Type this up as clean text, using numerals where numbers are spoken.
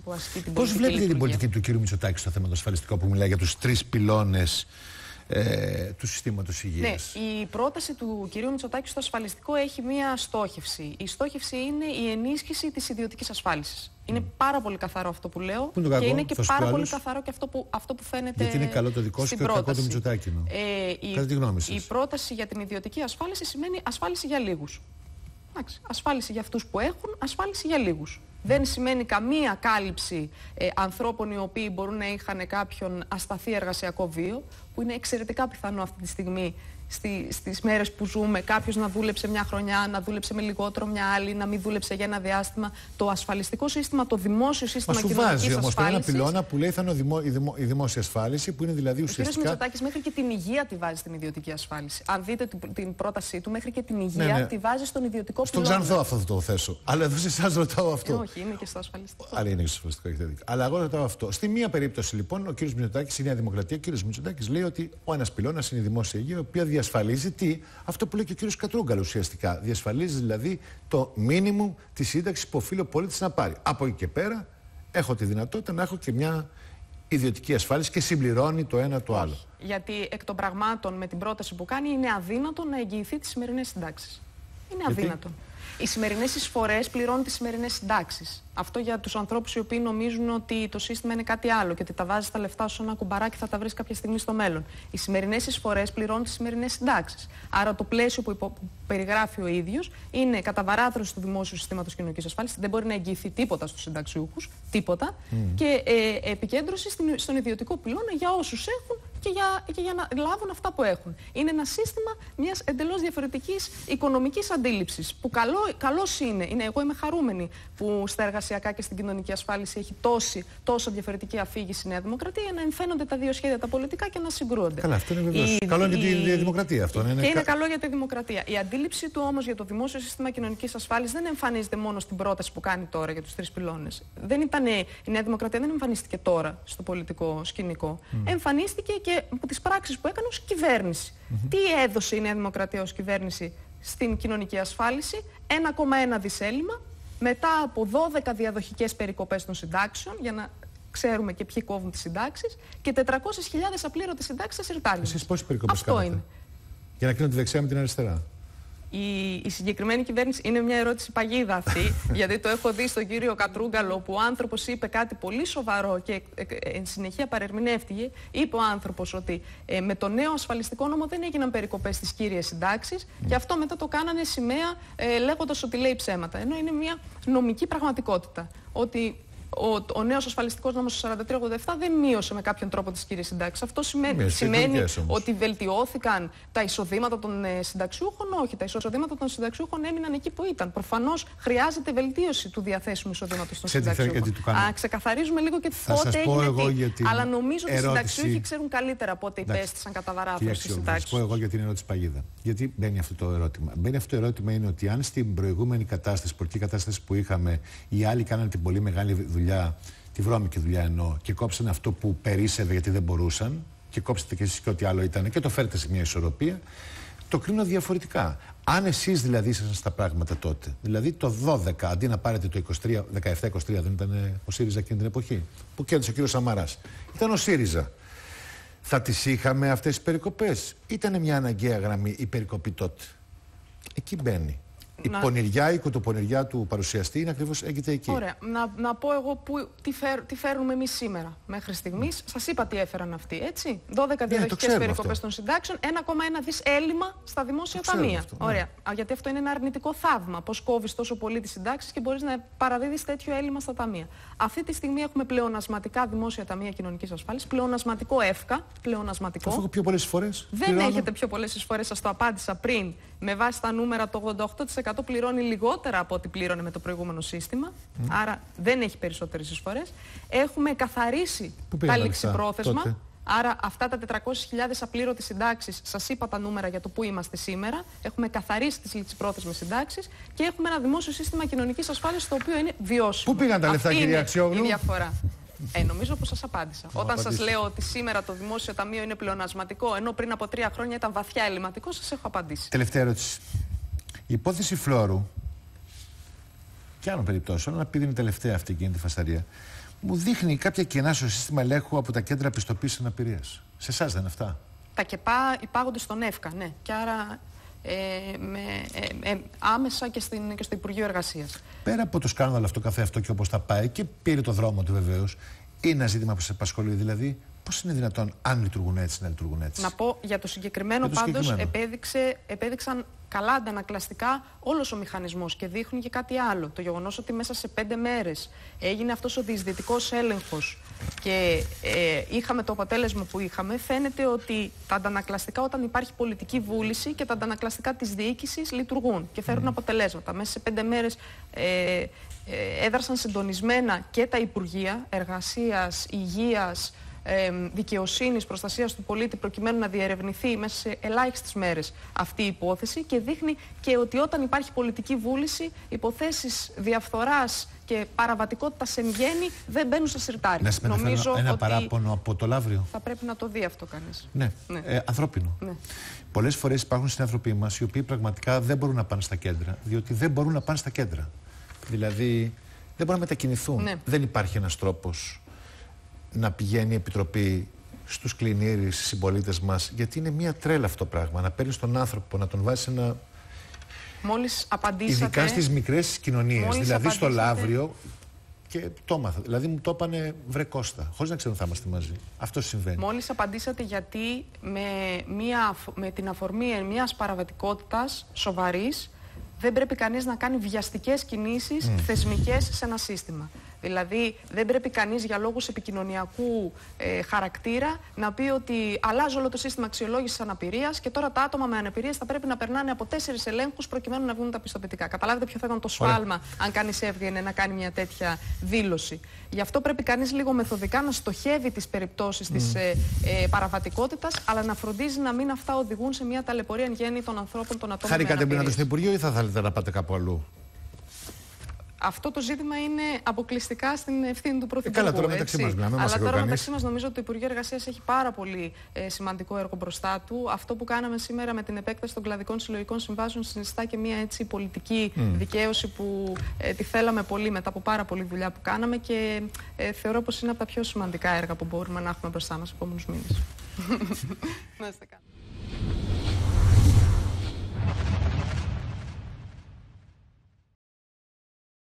που ασκεί την πολιτική. Πώς βλέπετε την πολιτική του κ. Μητσοτάκη στο θέμα το ασφαλιστικό, που μιλάει για τους 3 πυλώνες του συστήματος υγείας? Ναι, η πρόταση του κ. Μητσοτάκη στο ασφαλιστικό έχει μία στόχευση. Η στόχευση είναι η ενίσχυση της ιδιωτικής ασφάλισης. Είναι πάρα πολύ καθαρό αυτό που λέω και είναι και πάρα πολύ καθαρό και αυτό που φαίνεται. Γιατί είναι καλό το δικό σου και το κακό του Μητσοτάκη. Κατά τη γνώμη σας. Η πρόταση για την ιδιωτική ασφάλιση σημαίνει ασφάλιση για λίγους. Ασφάλιση για αυτούς που έχουν, ασφάλιση για λίγους. Δεν σημαίνει καμία κάλυψη ανθρώπων οι οποίοι μπορούν να είχαν κάποιον ασταθή εργασιακό βίο, που είναι εξαιρετικά πιθανό αυτή τη στιγμή στις μέρες που ζούμε, κάποιος να δούλεψε μια χρονιά, να δούλεψε με λιγότερο μια άλλη, να μην δούλεψε για ένα διάστημα. Το ασφαλιστικό σύστημα, το δημόσιο σύστημα κοινωνικής ασφάλισης. Μα σου βάζει όμως ένα πυλώνα που λέει θα είναι η δημόσια ασφάλιση, που είναι δηλαδή ουσιαστικά. Ο κ. Μητσοτάκης μέχρι και την υγεία τη βάζει στην ιδιωτική ασφάλιση. Αν δείτε την πρότασή του, μέχρι και την υγεία τη βάζει στον ιδιωτικό πυλώνα. Στον Ξανθό αυτό θα το θέσω. Αλλά εδώ σε εσάς ρωτάω αυτό. Όχι, είναι και στο ασφαλιστικό. Αλλά είναι και στο ασφαλιστικό, έχετε δίκιο. Αλλά εγώ ρωτάω αυτό. Στη μία περίπτωση λοιπόν, ο κ. Μητσοτάκης, η Νέα Δημοκρατία, ο κ. Μητσοτάκης λέει ότι ο ένας πυλώνας είναι η δημόσια υγεία, η οποία διασφαλίζει αυτό που λέει και ο κ. Κατρούγκαλο ουσιαστικά. Διασφαλίζει δηλαδή το μίνιμουμ τη σύνταξη που οφείλει ο πολίτης να πάρει. Από εκεί και πέρα έχω τη δυνατότητα να έχω και μια ιδιωτική ασφάλιση και συμπληρώνει το ένα το άλλο. Γιατί εκ των πραγμάτων με την πρόταση που κάνει είναι αδύνατο να εγγυηθεί τις σημερινές συντάξεις. Είναι αδύνατο. Οι σημερινές εισφορές πληρώνουν τις σημερινές συντάξεις. Αυτό για τους ανθρώπους οι οποίοι νομίζουν ότι το σύστημα είναι κάτι άλλο και ότι τα βάζεις τα λεφτά σου σε ένα κουμπαράκι θα τα βρεις κάποια στιγμή στο μέλλον. Οι σημερινές εισφορές πληρώνουν τις σημερινές συντάξεις. Άρα το πλαίσιο που περιγράφει ο ίδιος είναι καταβαράθρωση του δημόσιου συστήματος κοινωνικής ασφάλισης. Δεν μπορεί να εγγυηθεί τίποτα στους συνταξιούχους, τίποτα. Και επικέντρωση στον ιδιωτικό πυλώνα για όσους έχουν και για να λάβουν αυτά που έχουν. Είναι ένα σύστημα μιας εντελώς διαφορετικής οικονομικής αντίληψης. Που καλώς είναι. Εγώ είμαι χαρούμενη που στα εργασιακά και στην κοινωνική ασφάλιση έχει τόσο διαφορετική αφήγηση η Νέα Δημοκρατία για να εμφαίνονται τα δύο σχέδια τα πολιτικά και να συγκρούονται. Καλά, αυτό είναι βεβαίως. Καλό για τη δημοκρατία αυτό. Και είναι καλό για τη δημοκρατία. Η αντίληψη του όμως για το δημόσιο σύστημα κοινωνικής ασφάλισης δεν εμφανίζεται μόνο στην πρόταση που κάνει τώρα για τους 3 πυλώνες. Η Νέα Δημοκρατία δεν εμφανίστηκε τώρα στο πολιτικό σκηνικό. Εμφανίστηκε και από τις πράξεις που έκανε ως κυβέρνηση. Τι έδωσε η Νέα Δημοκρατία ως κυβέρνηση στην κοινωνική ασφάλιση? 1,1 δις έλλειμμα, μετά από 12 διαδοχικές περικοπές των συντάξεων, για να ξέρουμε και ποιοι κόβουν τις συντάξεις, και 400.000 απλήρωτες συντάξεις σε συρτάρι. Εσείς πόσες περικοπές κάνατε? Είναι. Για να κρίνω τη δεξιά με την αριστερά. Η συγκεκριμένη κυβέρνηση είναι μια ερώτηση παγίδα αυτή, γιατί το έχω δει στον κύριο Κατρούγκαλο, που ο άνθρωπος είπε κάτι πολύ σοβαρό και εν συνεχεία παρερμηνεύτηκε. Είπε ο άνθρωπος ότι με το νέο ασφαλιστικό νόμο δεν έγιναν περικοπές στις κύριες συντάξεις και αυτό μετά το κάνανε σημαία λέγοντας ότι λέει ψέματα. Ενώ είναι μια νομική πραγματικότητα. Ότι ο νέος ασφαλιστικός νόμος 4387 δεν μείωσε με κάποιον τρόπο τις κύριες συντάξεις. Αυτό σημαίνει ότι βελτιώθηκαν τα εισοδήματα των συνταξιούχων? Όχι, τα εισοδήματα των συνταξιούχων έμειναν εκεί που ήταν. Προφανώς χρειάζεται βελτίωση του διαθέσιμου εισοδήματος των συνταξιούχων. Ξεκαθαρίζουμε λίγο και πότε έγινε τι. Αλλά νομίζω ότι οι συνταξιούχοι ξέρουν καλύτερα πότε υπέστησαν καταβαράθρωση στις συντάξεις. Θα σας πω εγώ για την ερώτηση παγίδα. Γιατί μπαίνει αυτό το ερώτημα. Αυτό το ερώτημα είναι ότι αν στην προηγούμενη κατάσταση, πολιτική κατάσταση που είχαμε, οι άλλοι κάνανε την πολύ μεγάλη δουλειά, τη βρώμικη δουλειά εννοώ, και κόψανε αυτό που περίσσευε γιατί δεν μπορούσαν, και κόψετε και εσείς και ό,τι άλλο ήταν και το φέρετε σε μια ισορροπία, το κρίνω διαφορετικά. Αν εσείς δηλαδή ήσασταν στα πράγματα τότε, δηλαδή το 12, αντί να πάρετε το 17-23, δεν ήταν ο ΣΥΡΙΖΑ εκείνη την εποχή, που κέρδισε ο κύριος Σαμαράς, ήταν ο ΣΥΡΙΖΑ, θα τις είχαμε αυτές τις περικοπές? Ήτανε μια αναγκαία γραμμή η περικοπή τότε? Εκεί μπαίνει. Η πονηριά, η κοτοπονηριά του παρουσιαστή είναι ακριβώς έγκυται εκεί. Ωραία. Να πω εγώ τι φέρνουμε εμείς σήμερα μέχρι στιγμής. Σας είπα τι έφεραν αυτοί, έτσι. 12 διαδοχικές περικοπές των συντάξεων, 1,1 δις έλλειμμα στα δημόσια ταμεία. Ωραία. Γιατί αυτό είναι ένα αρνητικό θαύμα. Πώς κόβεις τόσο πολύ τις συντάξεις και μπορείς να παραδίδεις τέτοιο έλλειμμα στα ταμεία. Αυτή τη στιγμή έχουμε πλεονασματικά δημόσια ταμεία κοινωνικής ασφάλισης, πλεονασματικό ΕΦΚΑ. Πλεονασματικό. Αυτό έχω πιο πολλές εισφορές. Δεν έχετε πιο πολλές εισφορές, σας το απάντησα πριν. Με βάση τα νούμερα, το 88% πληρώνει λιγότερα από ό,τι πλήρωνε με το προηγούμενο σύστημα. Άρα δεν έχει περισσότερες εισφορές. Έχουμε καθαρίσει τα ληξιπρόθεσμα. Άρα αυτά τα 400.000 απλήρωτες συντάξεις, σας είπα τα νούμερα για το που είμαστε σήμερα. Έχουμε καθαρίσει τις ληξιπρόθεσμες συντάξεις και έχουμε ένα δημόσιο σύστημα κοινωνικής ασφάλισης το οποίο είναι βιώσιμο. Πού πήγαν τα λεφτά, κυρία Αξιόγλου? Είναι η διαφορά. Νομίζω πως σας απάντησα. Όταν σας λέω ότι σήμερα το δημόσιο ταμείο είναι πλεονασματικό, ενώ πριν από 3 χρόνια ήταν βαθιά ελλειμματικό, σας έχω απαντήσει. Τελευταία ερώτηση. Η υπόθεση Φλόρου και άλλων περιπτώσεων, αλλά επειδή είναι τελευταία αυτή εκείνη τη φασαρία, μου δείχνει κάποια κενά στο σύστημα ελέγχου από τα κέντρα πιστοποίησης αναπηρίας. Σε εσάς δεν είναι αυτά? Τα ΚΕΠΑ υπάγονται στον ΕΦΚΑ, ναι. Και άρα άμεσα και στο Υπουργείο Εργασίας. Πέρα από το σκάνδαλο αυτό καθεαυτό και όπως θα πάει, και πήρε το δρόμο του βεβαίως, είναι ένα ζήτημα που σε απασχολεί, δηλαδή πώς είναι δυνατόν, αν λειτουργούν έτσι, να λειτουργούν έτσι? Να πω για το συγκεκριμένο, πάντως επέδειξαν καλά αντανακλαστικά όλος ο μηχανισμός και δείχνουν και κάτι άλλο. Το γεγονός ότι μέσα σε 5 μέρες έγινε αυτός ο διεισδυτικός έλεγχος και είχαμε το αποτέλεσμα που είχαμε, φαίνεται ότι τα αντανακλαστικά, όταν υπάρχει πολιτική βούληση, και τα αντανακλαστικά της διοίκησης λειτουργούν και φέρουν αποτελέσματα. Μέσα σε 5 μέρες έδρασαν συντονισμένα και τα Υπουργεία Εργασίας, Υγείας, Δικαιοσύνης, Προστασίας του Πολίτη, προκειμένου να διερευνηθεί μέσα σε ελάχιστες μέρες αυτή η υπόθεση, και δείχνει και ότι όταν υπάρχει πολιτική βούληση, υποθέσεις διαφθοράς και παραβατικότητας εν γέννη δεν μπαίνουν στα σιρτάρια. Νομίζω ένα παράπονο από το Λαύριο. Θα πρέπει να το δει αυτό κανείς. Ναι, ανθρώπινο. Ναι. Πολλές φορές υπάρχουν συνάνθρωποι μας οι οποίοι πραγματικά δεν μπορούν να πάνε στα κέντρα, διότι δεν μπορούν να πάνε στα κέντρα. Δηλαδή δεν μπορούν να μετακινηθούν. Ναι. Δεν υπάρχει ένας τρόπος να πηγαίνει η Επιτροπή στους κλινήρες, στους συμπολίτες μας, γιατί είναι μια τρέλα αυτό το πράγμα. Να παίρνεις τον άνθρωπο, να τον βάζεις ένα. Μόλις απαντήσατε. Ειδικά στις μικρές κοινωνίες, δηλαδή στο Λαύριο, και το έμαθα. Δηλαδή μου το έπανε, βρε Κώστα, χωρίς να ξέρω αν θα είμαστε μαζί. Αυτό συμβαίνει. Μόλις απαντήσατε γιατί με την αφορμή μιας παραβατικότητας σοβαρής δεν πρέπει κανείς να κάνει βιαστικές κινήσεις θεσμικές σε ένα σύστημα. Δηλαδή δεν πρέπει κανείς για λόγους επικοινωνιακού χαρακτήρα να πει ότι αλλάζω όλο το σύστημα αξιολόγησης αναπηρίας και τώρα τα άτομα με αναπηρίες θα πρέπει να περνάνε από 4 ελέγχους προκειμένου να βγουν τα πιστοποιητικά. Καταλάβετε ποιο θα ήταν το σφάλμα αν κανείς έβγαινε να κάνει μια τέτοια δήλωση. Γι' αυτό πρέπει κανείς λίγο μεθοδικά να στοχεύει τις περιπτώσεις της παραβατικότητας, αλλά να φροντίζει να μην αυτά οδηγούν σε μια ταλαιπωρία εν γέννη των ανθρώπων, των ατόμων. Χαρήκατε πριν να το στο Υπουργείο ή θα θέλετε να πάτε κάπου αλλού? Αυτό το ζήτημα είναι αποκλειστικά στην ευθύνη του Πρωθυπουργού. Καλά, τώρα μεταξύ μας μιλάμε. Αλλά τώρα μεταξύ μας νομίζω ότι το Υπουργείο Εργασίας έχει πάρα πολύ σημαντικό έργο μπροστά του. Αυτό που κάναμε σήμερα με την επέκταση των κλαδικών συλλογικών συμβάσεων συνιστά και μια έτσι πολιτική δικαίωση που τη θέλαμε πολύ μετά από πάρα πολλή δουλειά που κάναμε, και θεωρώ πως είναι από τα πιο σημαντικά έργα που μπορούμε να έχουμε μπροστά μας επόμενους μήνες. Να είστε καλά.